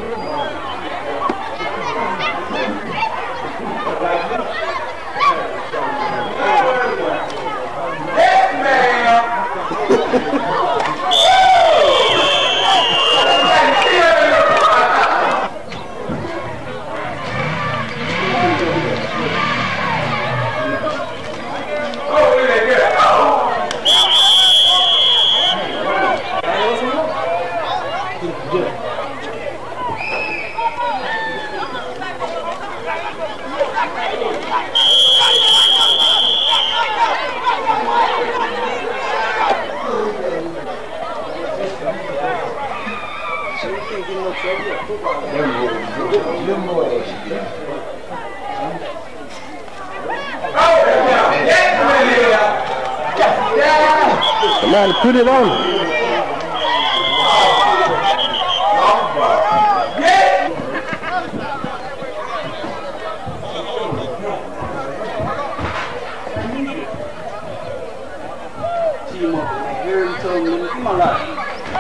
Come on, put it on. Come on, lad.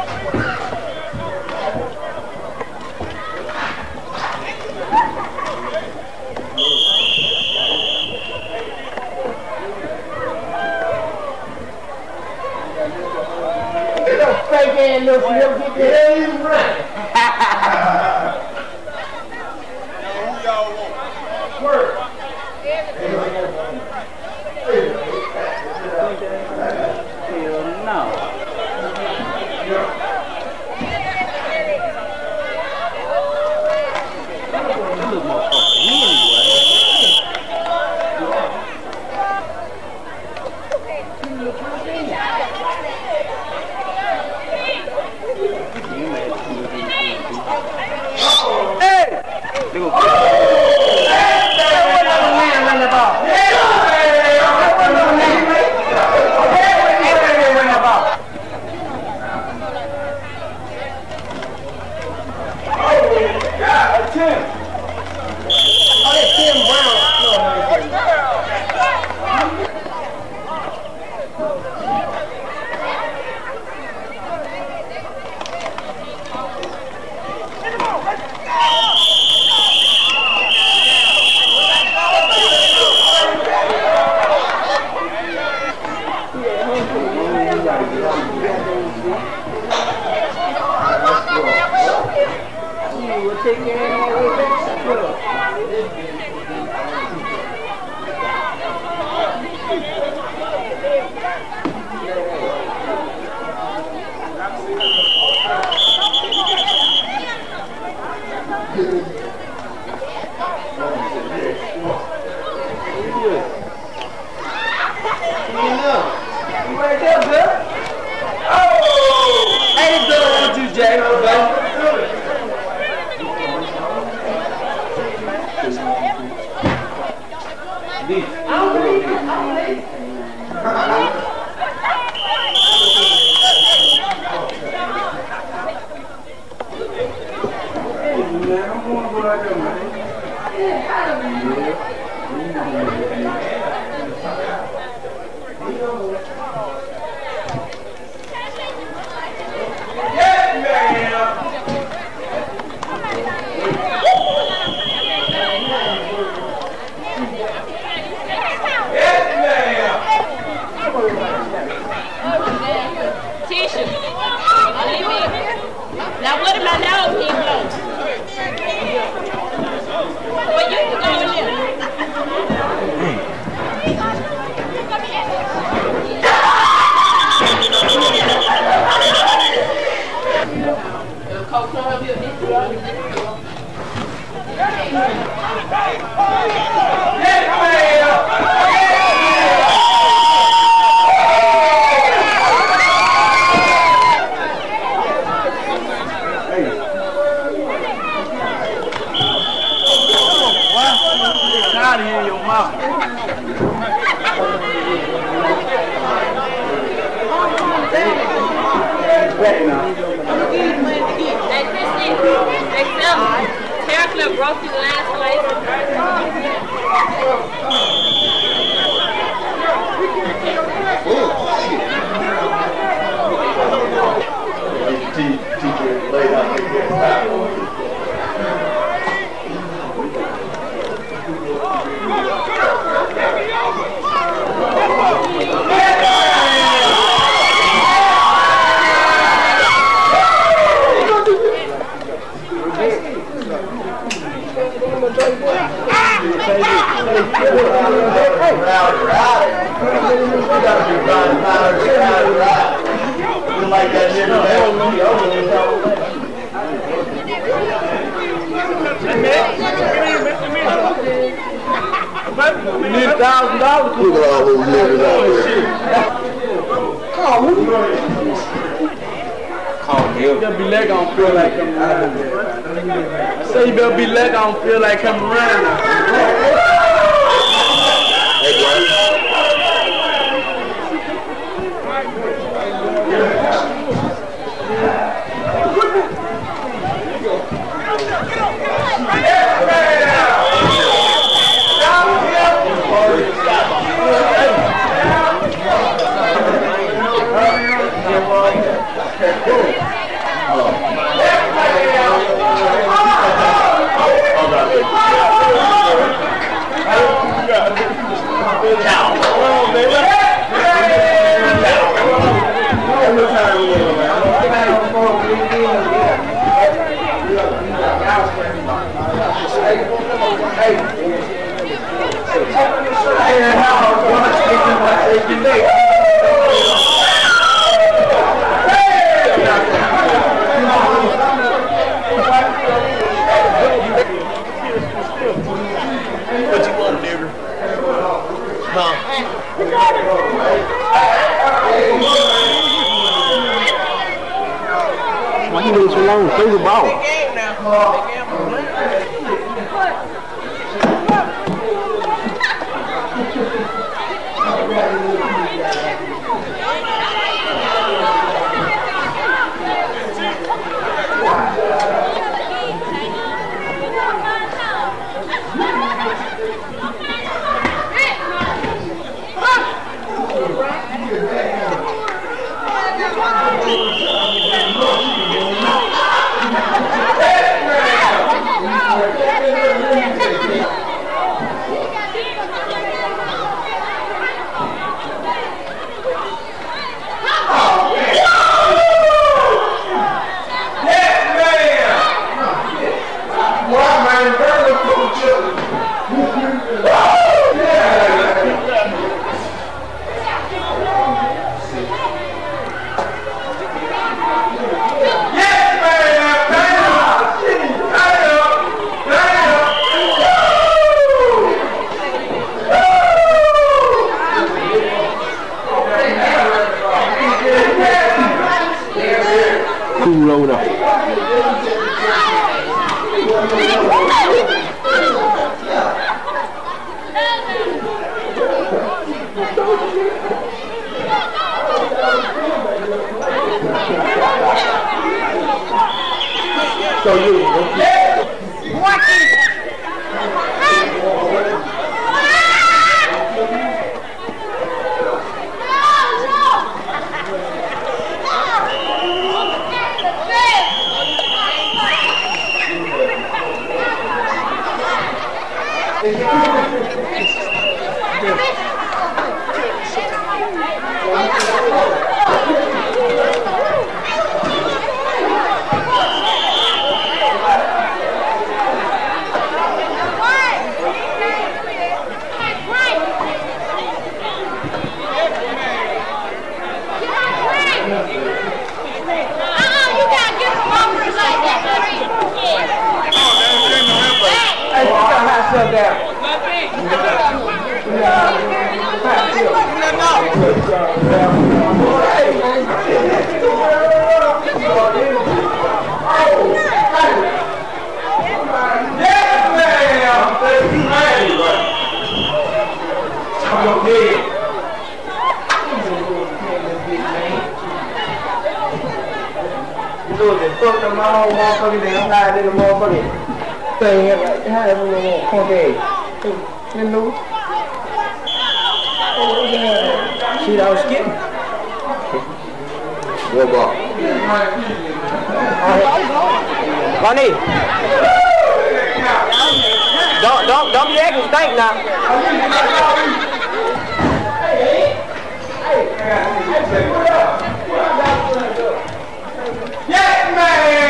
Fake ass little get there. You right. Who y'all want? Word. Hell no. That little motherfucker, he anyway. Now what am I now, people? Well, you can go in there. gotta be blind, like that nigga. You need $1,000? Look at all those niggas out there. Call who? Call him. You better be let on feel like coming around. I say you better be let on feel like coming around. Hey, boy. What you want, nigga? Huh? Why you waiting so long? Play the ball. Rolled up. So you put the motherfucking damn guy in the motherfucking thing like how do you want Conte? You know? See that was skipping. What ball? Bonnie. Don't be acting stank now. Yes, man!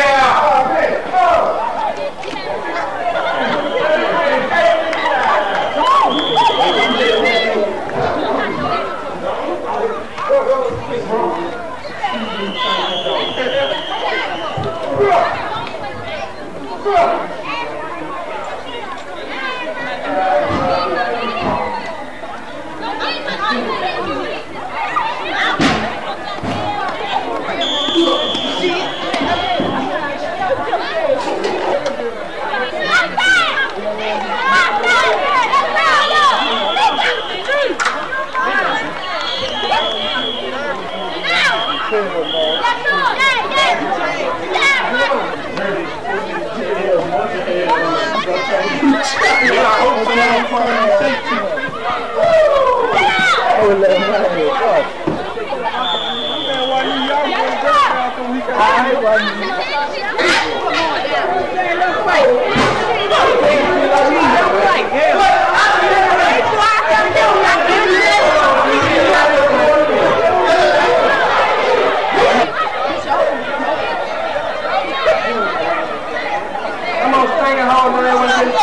Come on, string it home, man.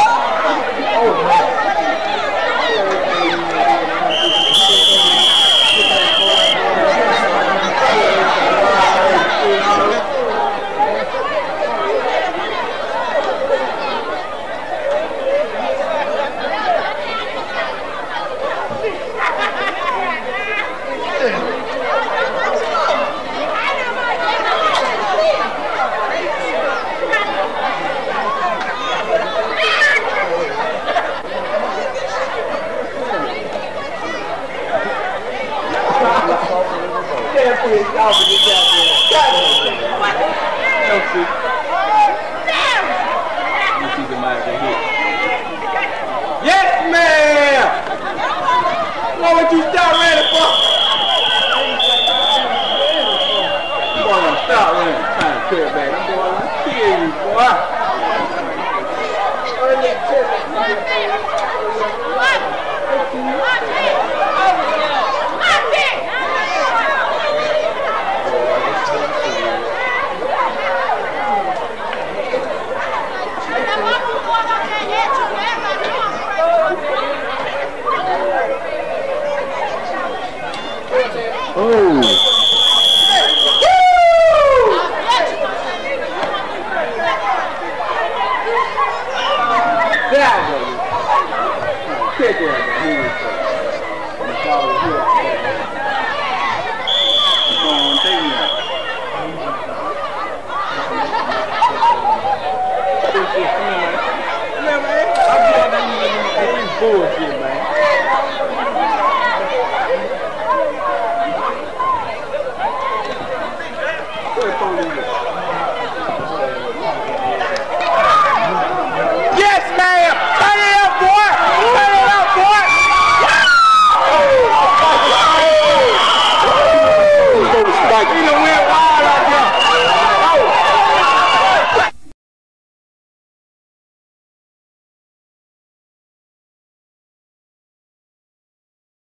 Yes, ma'am! Know what you start ready for? You want to start running, trying to clear back. I'm going to kill you, boy. Oh.